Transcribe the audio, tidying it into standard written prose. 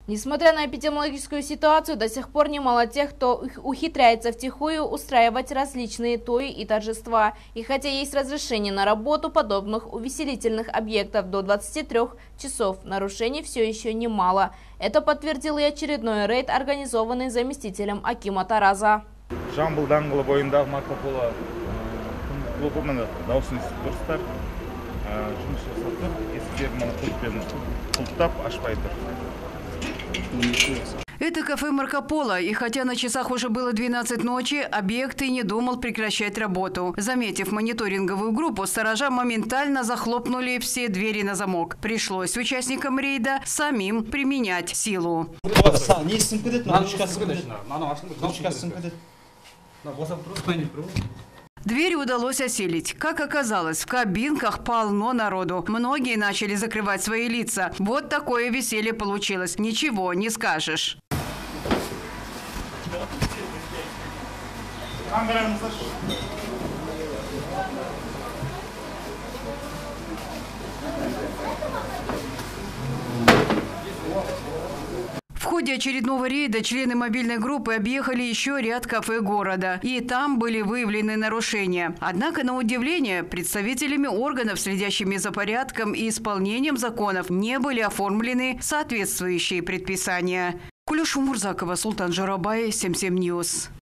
Несмотря на эпидемиологическую ситуацию, до сих пор немало тех, кто ухитряется втихую устраивать различные тои и торжества. И хотя есть разрешение на работу подобных увеселительных объектов до 23 часов, нарушений все еще немало. Это подтвердил и очередной рейд, организованный заместителем акима Тараза. Жамбыл даңғылы бойындағы Марко Поло клубы міне дауысын естіп тұрсыздар. Жұмыс жасап тұр, есіктерін міне құлыппен құлыптап ашпай тұр. Это кафе «Марко Поло», и хотя на часах уже было 12 ночи, объект и не думал прекращать работу. Заметив мониторинговую группу, сторожа моментально захлопнули все двери на замок. Пришлось участникам рейда самим применять силу. Двери удалось осилить. Как оказалось, в кабинках полно народу. Многие начали закрывать свои лица. Вот такое веселье получилось. Ничего не скажешь. В ходе очередного рейда члены мобильной группы объехали еще ряд кафе города. И там были выявлены нарушения. Однако, на удивление, представителями органов, следящими за порядком и исполнением законов, не были оформлены соответствующие предписания. Кулюш Мурзакова, Султан Журабай, 77 News.